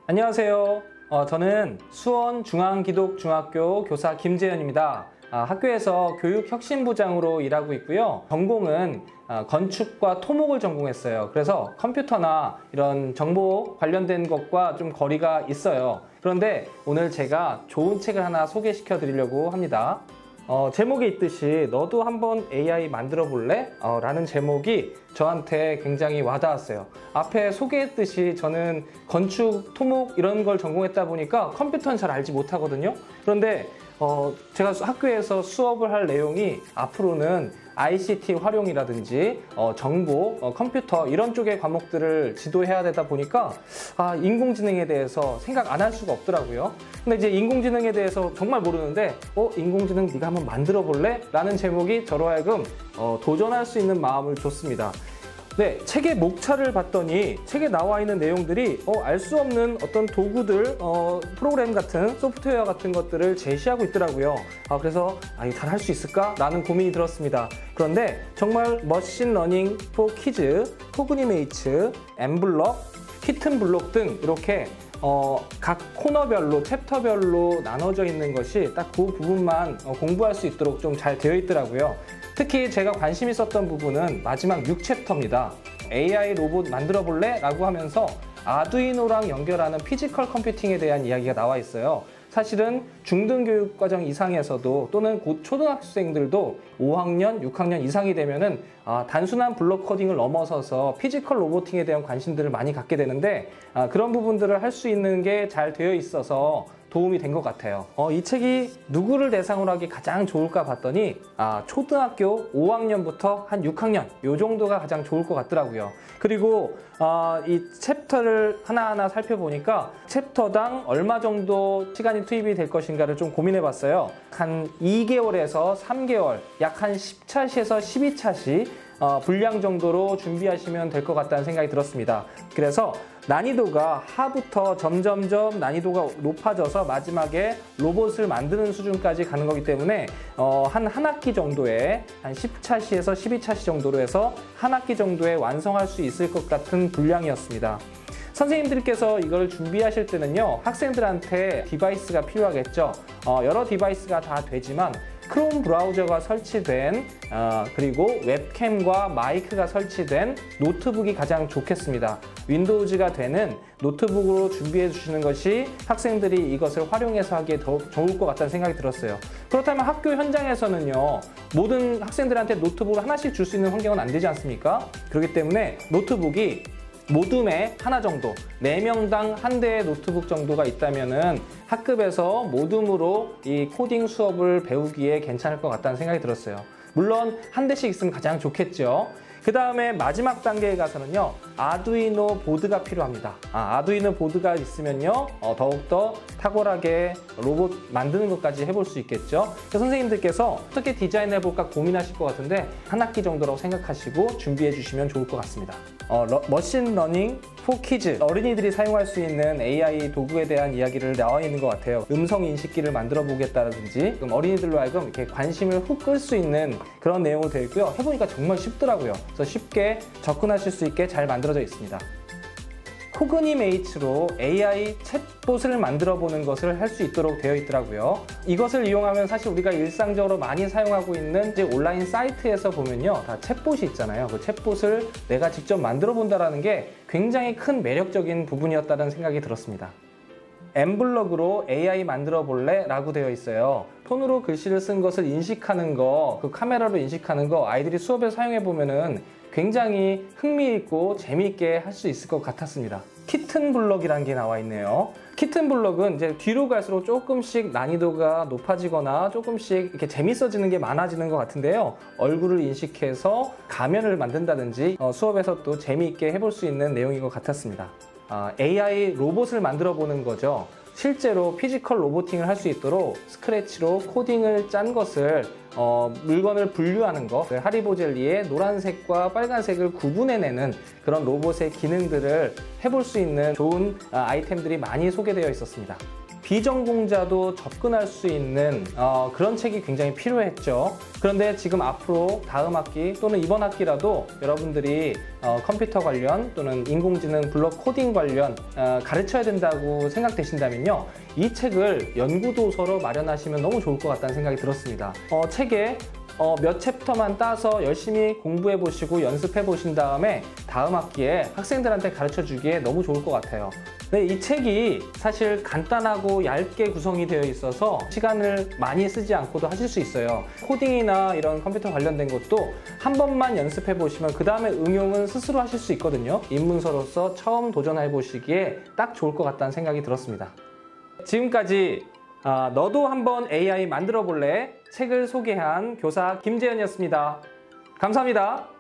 안녕하세요. 저는 수원 중앙기독중학교 교사 김재현입니다. 학교에서 교육혁신부장으로 일하고 있고요. 전공은 건축과 토목을 전공했어요. 그래서 컴퓨터나 이런 정보 관련된 것과 좀 거리가 있어요. 그런데 오늘 제가 좋은 책을 하나 소개시켜 드리려고 합니다. 제목에 있듯이 너도 한번 AI 만들어 볼래? 라는 제목이 저한테 굉장히 와닿았어요. 앞에 소개했듯이 저는 건축, 토목 이런 걸 전공했다 보니까 컴퓨터는 잘 알지 못하거든요. 그런데 제가 학교에서 수업을 할 내용이 앞으로는 ICT 활용이라든지 정보, 컴퓨터 이런 쪽의 과목들을 지도해야 되다 보니까 인공지능에 대해서 생각 안 할 수가 없더라고요. 근데 이제 인공지능에 대해서 정말 모르는데 인공지능 네가 한번 만들어 볼래? 라는 제목이 저로 하여금 도전할 수 있는 마음을 줬습니다. 네, 책의 목차를 봤더니 책에 나와 있는 내용들이 알 수 없는 어떤 도구들, 프로그램 같은 소프트웨어 같은 것들을 제시하고 있더라고요. 그래서 이거 잘 할 수 있을까? 라는 고민이 들었습니다. 그런데 정말 머신러닝 포 키즈, 코그니메이츠, 엠블럭, 키튼블록 등 이렇게 각 코너별로, 챕터별로 나눠져 있는 것이 딱 그 부분만 공부할 수 있도록 좀 잘 되어 있더라고요. 특히 제가 관심 있었던 부분은 마지막 6챕터입니다. AI 로봇 만들어 볼래? 라고 하면서 아두이노랑 연결하는 피지컬 컴퓨팅에 대한 이야기가 나와 있어요. 사실은 중등교육과정 이상에서도 또는 곧 초등학생들도 5학년, 6학년 이상이 되면은 단순한 블록 코딩을 넘어서서 피지컬 로보팅에 대한 관심들을 많이 갖게 되는데 그런 부분들을 할 수 있는 게 잘 되어 있어서 도움이 된 것 같아요. 이 책이 누구를 대상으로 하기 가장 좋을까 봤더니 초등학교 5학년부터 한 6학년 요 정도가 가장 좋을 것 같더라고요. 그리고 이 챕터를 하나하나 살펴보니까 챕터당 얼마 정도 시간이 투입이 될 것인가를 좀 고민해 봤어요. 한 2개월에서 3개월, 약 한 10차시에서 12차시 분량 정도로 준비하시면 될 것 같다는 생각이 들었습니다. 그래서 난이도가 하부터 점점점 난이도가 높아져서 마지막에 로봇을 만드는 수준까지 가는 거기 때문에 한 학기 정도에 한 10차시에서 12차시 정도로 해서 한 학기 정도에 완성할 수 있을 것 같은 분량이었습니다. 선생님들께서 이걸 준비하실 때는요, 학생들한테 디바이스가 필요하겠죠. 여러 디바이스가 다 되지만 크롬 브라우저가 설치된 그리고 웹캠과 마이크가 설치된 노트북이 가장 좋겠습니다. 윈도우즈가 되는 노트북으로 준비해 주시는 것이 학생들이 이것을 활용해서 하기에 더 좋을 것 같다는 생각이 들었어요. 그렇다면 학교 현장에서는요, 모든 학생들한테 노트북을 하나씩 줄 수 있는 환경은 안 되지 않습니까? 그렇기 때문에 노트북이 모둠에 하나 정도, 4명당 한 대의 노트북 정도가 있다면은 학급에서 모둠으로 이 코딩 수업을 배우기에 괜찮을 것 같다는 생각이 들었어요. 물론 한 대씩 있으면 가장 좋겠죠. 그 다음에 마지막 단계에 가서는요, 아두이노 보드가 필요합니다. 아두이노 보드가 있으면요, 더욱더 탁월하게 로봇 만드는 것까지 해볼 수 있겠죠. 선생님들께서 어떻게 디자인해볼까 고민하실 것 같은데 한 학기 정도라고 생각하시고 준비해 주시면 좋을 것 같습니다. 머신러닝 포 키즈, 어린이들이 사용할 수 있는 AI 도구에 대한 이야기를 나와 있는 것 같아요. 음성 인식기를 만들어 보겠다든지 어린이들로 하여금 이렇게 관심을 훅 끌 수 있는 그런 내용으로 되어 있고요. 해보니까 정말 쉽더라고요. 그래서 쉽게 접근하실 수 있게 잘 만들어져 있습니다. 코그니메이츠로 AI 챗봇을 만들어 보는 것을 할 수 있도록 되어 있더라고요. 이것을 이용하면 사실 우리가 일상적으로 많이 사용하고 있는 이제 온라인 사이트에서 보면요, 다 챗봇이 있잖아요. 그 챗봇을 내가 직접 만들어 본다라는 게 굉장히 큰 매력적인 부분이었다는 생각이 들었습니다. 엠블럭으로 AI 만들어 볼래? 라고 되어 있어요. 폰으로 글씨를 쓴 것을 인식하는 거, 그 카메라로 인식하는 거 아이들이 수업에 사용해 보면은 굉장히 흥미있고 재미있게 할 수 있을 것 같았습니다. 키튼블럭이라는 게 나와 있네요. 키튼블럭은 이제 뒤로 갈수록 조금씩 난이도가 높아지거나 조금씩 이렇게 재밌어지는 게 많아지는 것 같은데요. 얼굴을 인식해서 가면을 만든다든지 수업에서 또 재미있게 해볼 수 있는 내용인 것 같았습니다. AI 로봇을 만들어 보는 거죠. 실제로 피지컬 로보팅을 할 수 있도록 스크래치로 코딩을 짠 것을 물건을 분류하는 거, 하리보 젤리의 노란색과 빨간색을 구분해내는 그런 로봇의 기능들을 해볼 수 있는 좋은 아이템들이 많이 소개되어 있었습니다. 비전공자도 접근할 수 있는 그런 책이 굉장히 필요했죠. 그런데 지금 앞으로 다음 학기 또는 이번 학기라도 여러분들이 컴퓨터 관련 또는 인공지능 블록 코딩 관련 가르쳐야 된다고 생각되신다면요, 이 책을 연구도서로 마련하시면 너무 좋을 것 같다는 생각이 들었습니다. 책에 몇 챕터만 따서 열심히 공부해 보시고 연습해 보신 다음에 다음 학기에 학생들한테 가르쳐 주기에 너무 좋을 것 같아요. 네, 이 책이 사실 간단하고 얇게 구성이 되어 있어서 시간을 많이 쓰지 않고도 하실 수 있어요. 코딩이나 이런 컴퓨터 관련된 것도 한 번만 연습해 보시면 그 다음에 응용은 스스로 하실 수 있거든요. 입문서로서 처음 도전해 보시기에 딱 좋을 것 같다는 생각이 들었습니다. 지금까지 너도 한번 AI 만들어 볼래? 책을 소개한 교사 김재현이었습니다. 감사합니다.